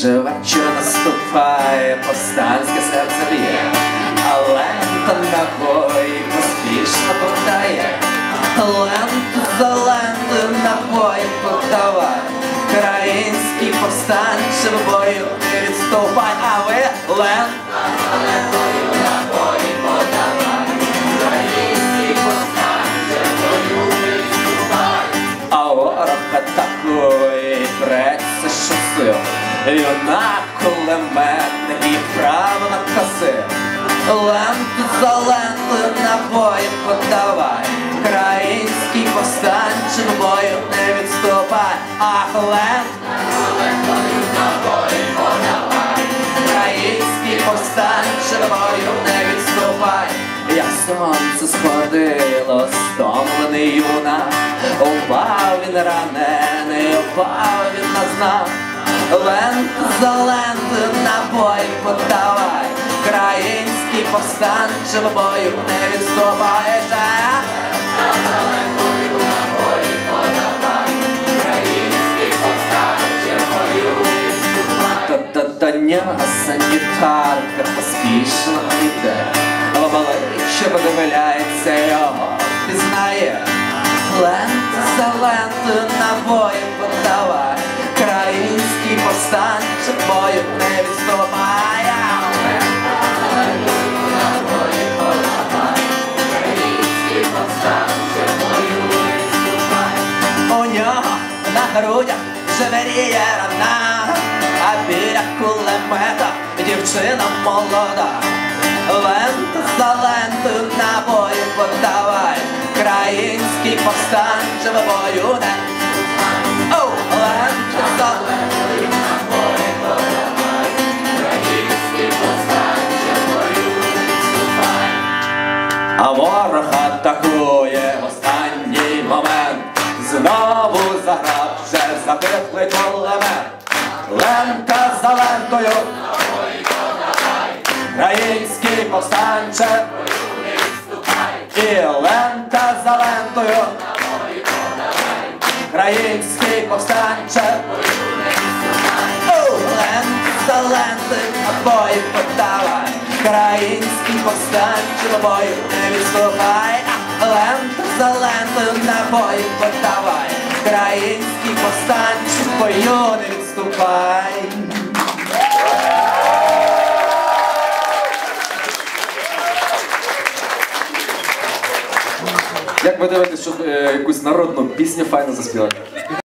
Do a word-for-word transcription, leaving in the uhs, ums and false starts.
Вже вечір наступає, повстанське серце б'є, а лента набої поспішно повтає. Ленту за лентою набої подавай, український повстанче в бою не відступай. А ви ленту за лентою набої подавай, український повстанче в бою не відступай. А ворог атакує і преться щосил, юнак кулеметник і право накосив. Ленту за лентою набої подавай, український повстанче в бою не відступай. Ах, ленту за лентою набої подавай, український повстанче в бою не відступай. Як сонце сходило, стомлений юнак, упав він ранений, упав він на знак. Ленту за лентою набої подавай, український повстанче в бою не відступай. За лентою набої подавай, український повстанче в бою не відступай. До нього санітарка поспішно йде, в обличчя подивляється, його пізнає. Ленту за лентою набої подавай, український повстанче в бою не відступає. Ленту за лентою набої подавай, український повстанче в бою не відступай. У нього на грудях живеріє рана, а біля кулемета дівчина молода. Ленту за лентою набої подавай, український повстанче в бою не відступай. Оу, ленту за лентою набої подавай, український повстанче в бою не відступай. А ворог атакує в останній момент, знову заграв вже затихлий кулемет. Лента за лентою набої подавай, український повстанче в бою не відступай. І лента за лентою набої подавай, український повстанче в бою не відступай. О, лента за лентою набої подавай, український повстанче в бою не відступай. Лента за лентою набої подавай, український повстанче в бою не відступай. Як ви дивитесь, щоб е, якусь народну пісню файно заспівати?